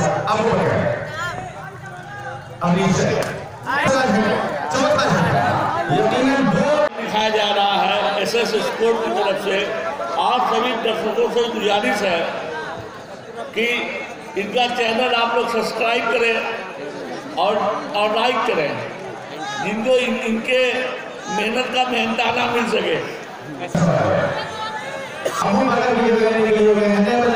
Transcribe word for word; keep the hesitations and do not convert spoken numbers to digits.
आपको दिखाया जा रहा है एस एस स्पोर्ट की तरफ से। आप सभी दर्शकों से गुजारिश है कि इनका चैनल आप लोग सब्सक्राइब करें और और लाइक करें, जिनको इन, इनके मेहनत का मेहनताना मिल सके।